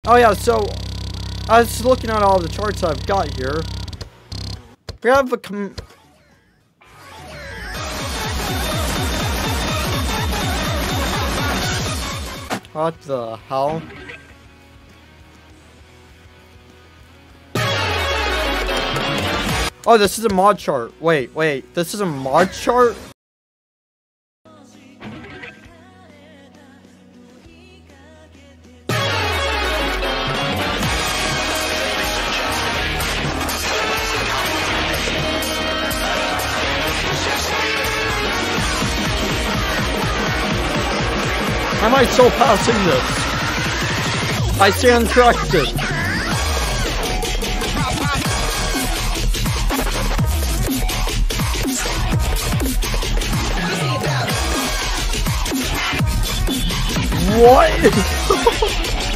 Oh yeah, so I was looking at all the charts I've got here. We have a what the hell? Oh, this is a mod chart. Wait, this is a mod chart? Am I still passing this? I stand corrected. What?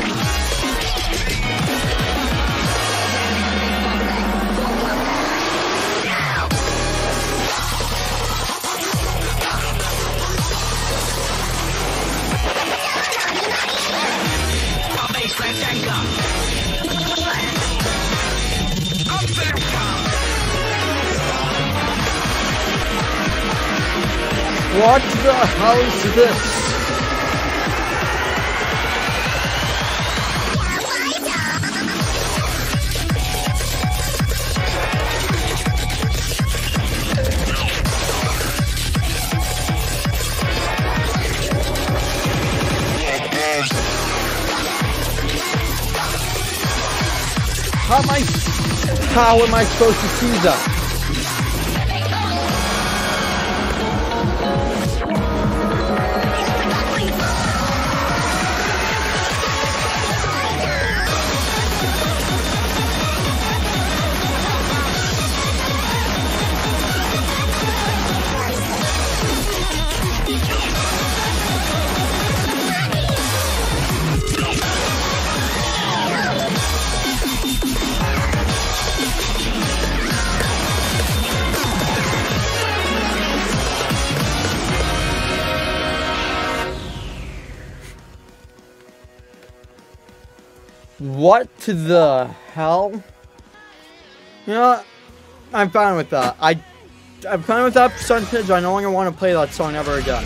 What the hell is this? How am I supposed to see that? What the hell? You know what? I'm fine with that. I'm fine with that percentage. I no longer want to play that song ever again.